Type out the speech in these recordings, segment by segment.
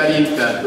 Каринка.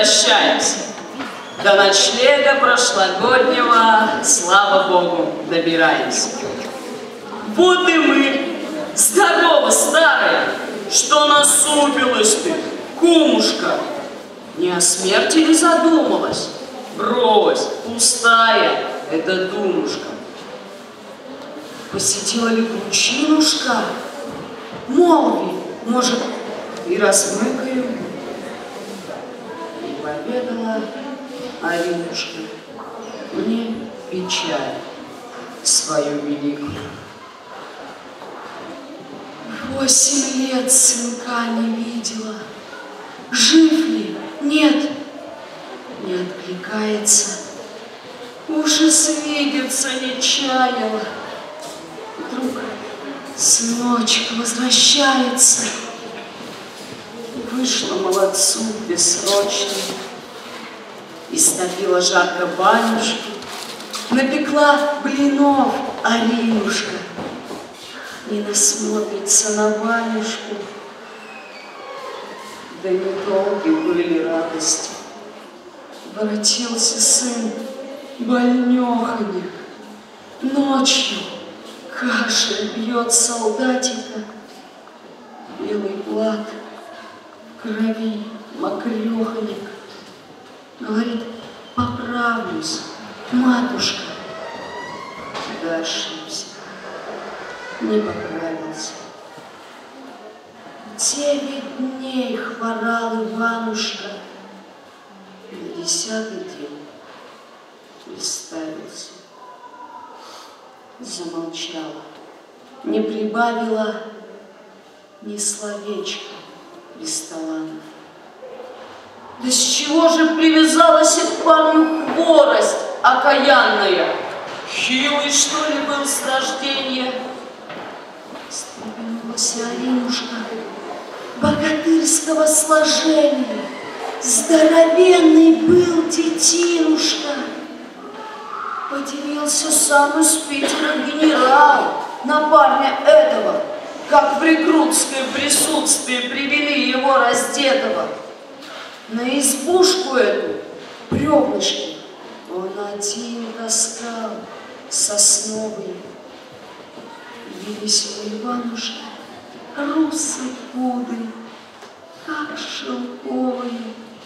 возвращаемся. До ночлега прошлогоднего, слава Богу, добираемся. Вот и мы. Здорово, старая! Что насупилась ты, кумушка? Не о смерти ли задумалась? Брось, пустая эта думушка. Посетила ли кручинушка? Молви, может, и размыкаю. И поведала Аринушка мне печаль свою великую. 8 лет сынка не видела. Жив ли? Нет. Не откликается. Ужас видеться не чаяла. Вдруг сыночек возвращается. Вышла молодцу бессрочно. Истопила жарко банюшку. Напекла блинов Аринушка. И насмотрится на Ванюшку. Да недолги были радости. Воротился сын больнёхонек. Ночью кашель бьет солдатика. Белый плат в крови мокрёхонек. Говорит, поправлюсь, матушка. Да ошибся. Не поправился. 9 дней хворал Иванушка. На 10-й день приставился. Замолчала, не прибавила ни словечка Бесталанов. Да с чего же привязалась к парню хворость окаянная? Хилый, что ли, был с рождения? Встрепенулась Аринушка, богатырского сложения. Здоровенный был детинушка. Подивился сам из Питера генерал на парня этого, как в рекрутское присутствие привели его раздетого. На избушку эту, бревнышки, он один таскал сосновые. Явились у Иванушки русые кудри, как шелковые.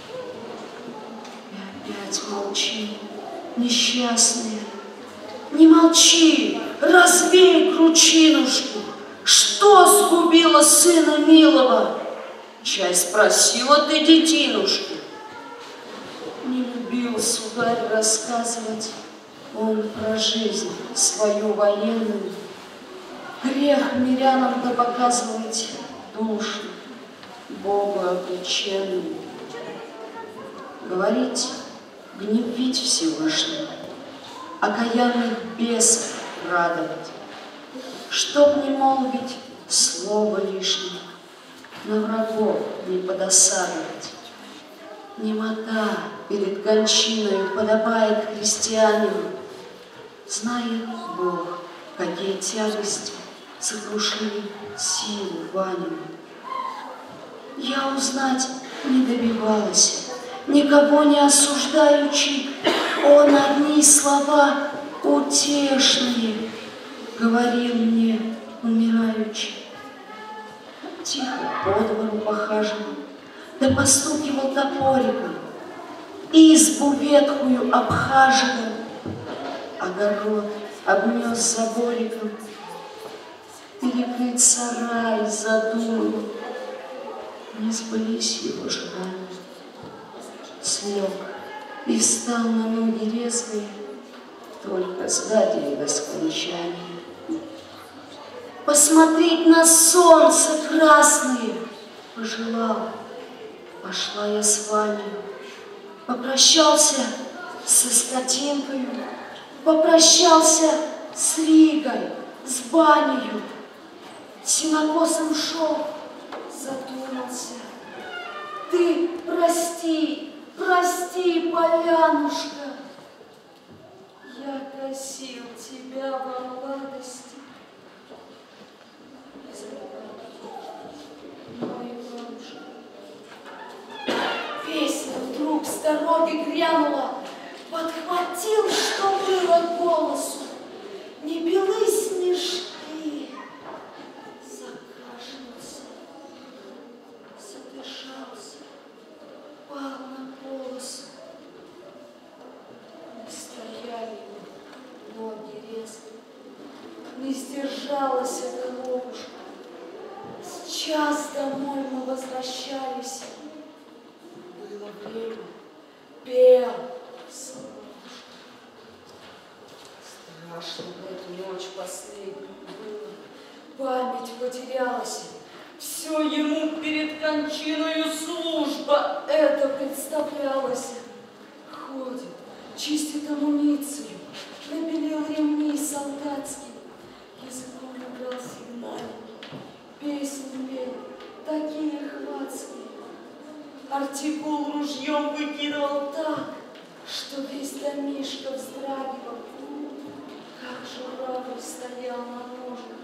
И опять молчи, несчастные. Не молчи, развей кручинушку. Что сгубило сына милого? Чай спросила ты детинушку. Не любил сударь рассказывать он про жизнь свою военную. Грех мирянам-то показывать душу Богу облеченную. Говорить, гневить Всевышнего, окаянных бесов радовать, чтоб не молвить слова лишнего, на врагов не подосадовать. Немота перед кончиною подобает христианину. Знает Бог, какие тягости сокрушили силу Ванину. Я узнать не добивалась, никого не осуждаючи, он одни слова утешные говорил мне, умираючи. Тихо по двору похаживал, да постукивал топориком, избу ветхую обхаживал, огород обнес забориком, перекрыть сарай задумал. Не сбылись его желания. Слег и встал на ноги резвые, только сзади до скончания. Посмотреть на солнце красное пожелал. Пошла я с Ваней, попрощался со скотинкою, попрощался с Ригой, с банею. Сенокосом шел, задумался. Ты прости, прости, Полянушка, я косил тебя во младости. Мой Иванушка, песня вдруг и грянула, подхватил, что было голосу. Не белы снежки, закашлялся, задышался, пал на полосу. Не стояли ноги резко, не сдержалась головушка. Сейчас домой мы возвращались. Было время, пел солнышко. Страшно в эту ночь последнюю было. Память потерялась. Все ему перед кончиною служба это представлялось. Ходит, чистит амуницию, набелил ремни солдатские, языком набрал сигнальный, песни пел, такие хватские. Артикул ружьем выкидывал так, что весь домишко вздрагивал, как журавль стоял на ножках.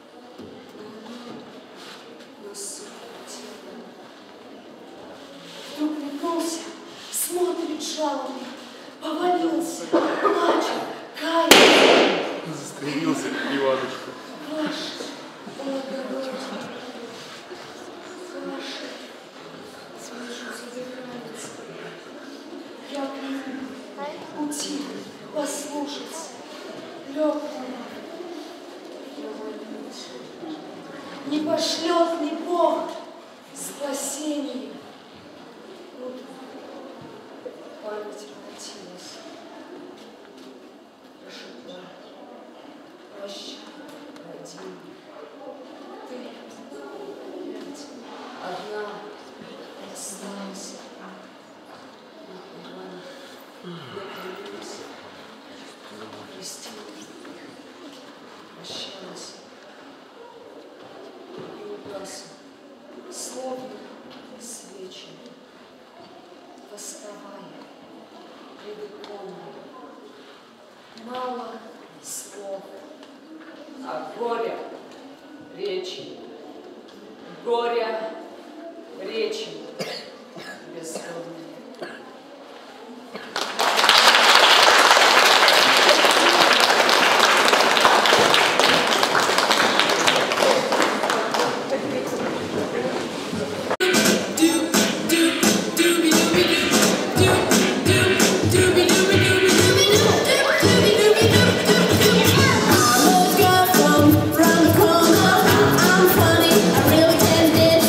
Вдруг метнулся, смотрит жалобно, повалился, плачет, кается. Застрелился, Иванушка. Ваше благородие, ваше, слышу, задыхается. Я к нему уйти, послушаться, лег на молитву. Не пошлет ли Бог спасение? Память обратилась, прошептала: прощай, родимый, ты опять одна осталась. Я клянусь, крестила, прощалась и угасла, словно свечи, восковая пред иконой. Мало слов, а горя речи, горя речи бездомные. From the corner, I'm funny, I really can dance.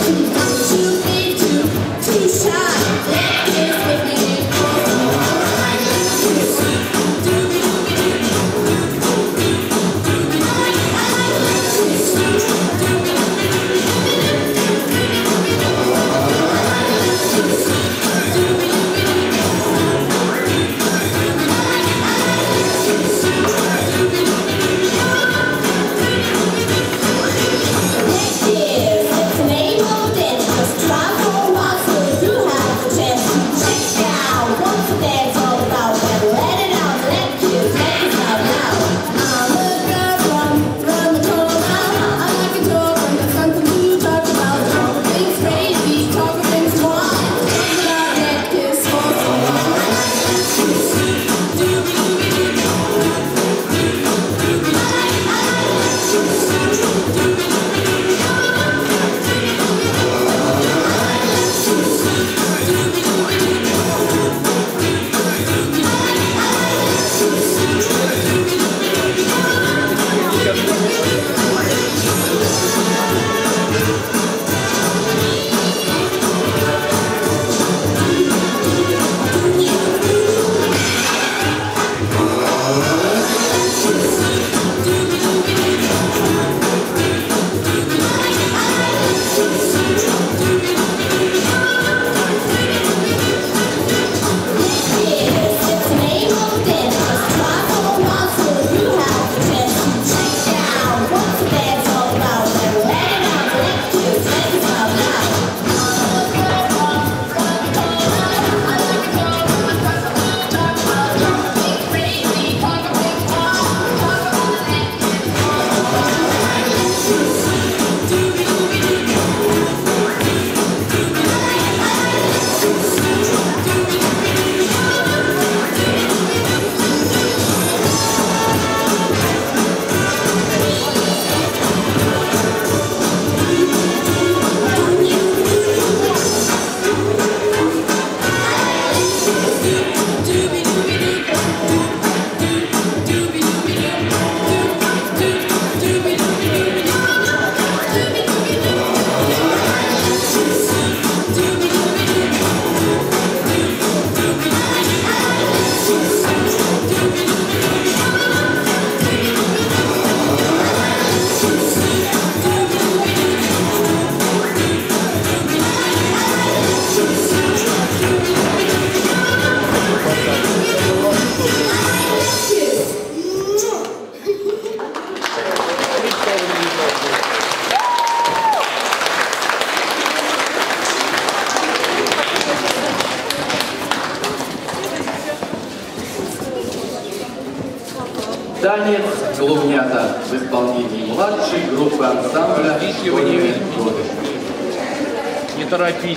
танец «Голубнята» в исполнении младшей группы ансамбля «Школьные годы». Не торопитесь.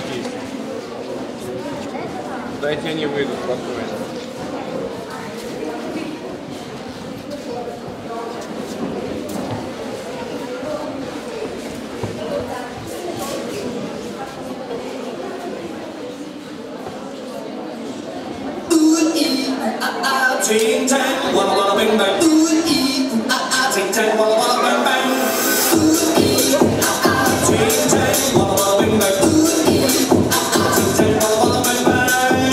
Дайте они выйдут спокойно. Ting tang, walla walla bang bang. Ooh ee, ooh ah ah. Ting tang, walla walla bang bang. Ooh ee, ooh ah ah. Ting tang, walla walla bang bang. Ooh ee, ooh ah ah. Ting tang, walla walla bang bang.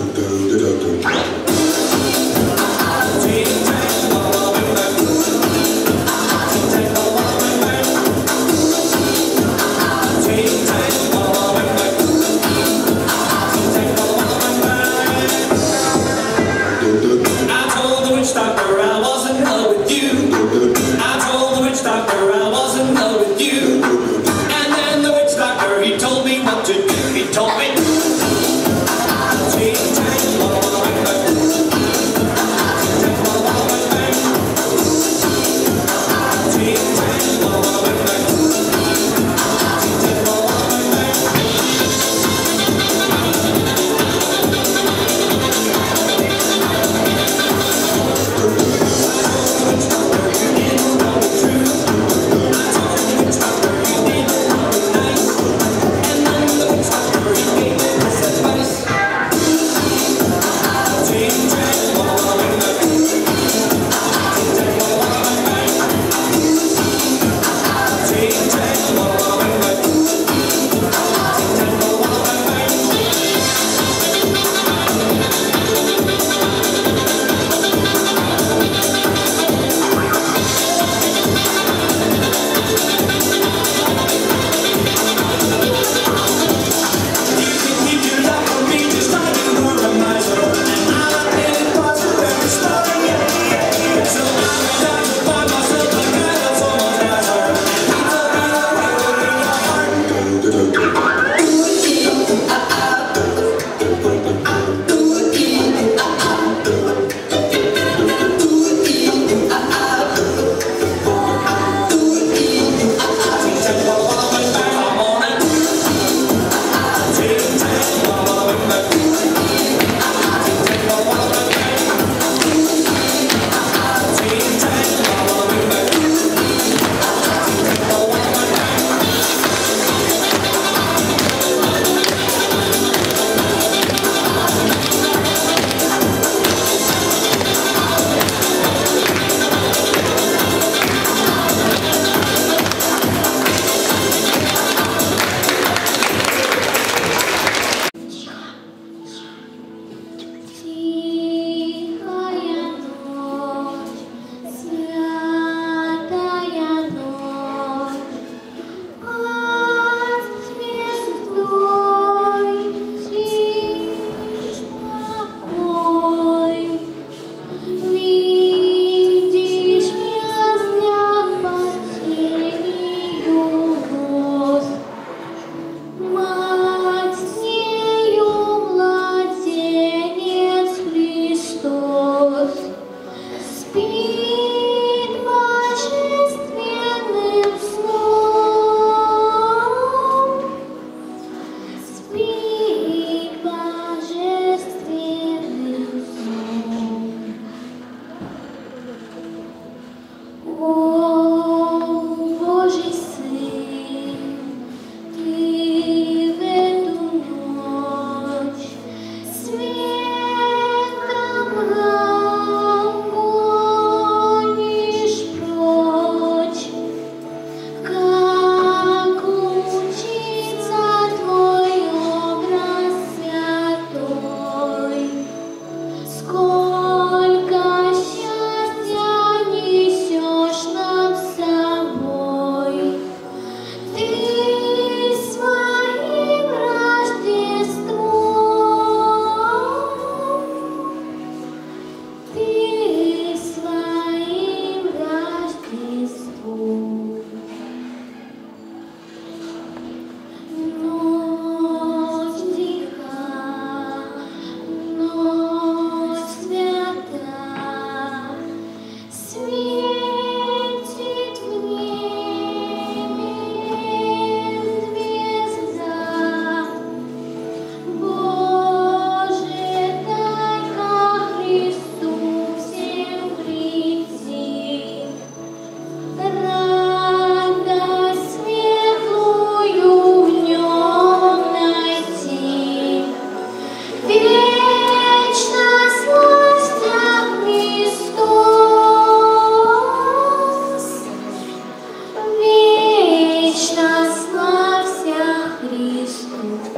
Ting tang, walla walla bang bang. Ooh ee, ooh ah ah. Ting tang, walla walla bang bang. Ting tang, walla walla bang bang. Ooh ee, ooh ah ah. Ting tang, walla walla bang bang. I told the witch doctor. Вечно славься Христу.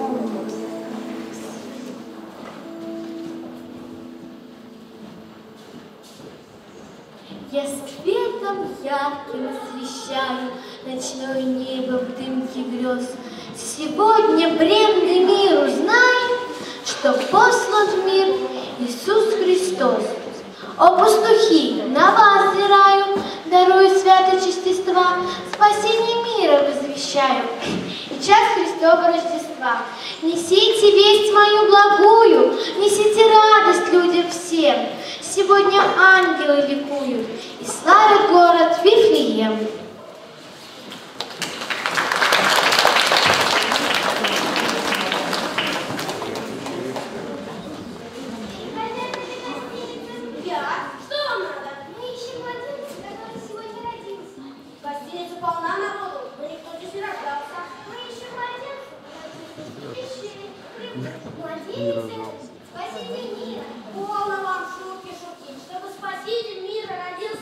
Я светом ярким освещаю ночное небо в дымке грез. Сегодня бренный мир узнает, что послан в мир Иисус Христос. О, пастухи, на вас взираю, дарую святое честества, спасение мира возвещаю и час Христова Рождества. Несите весть мою благую, несите радость людям всем. Сегодня ангелы ликуют и славят город Вифлеем. Спаситель мира! Полно вам шутки шутить, чтобы Спаситель мира родился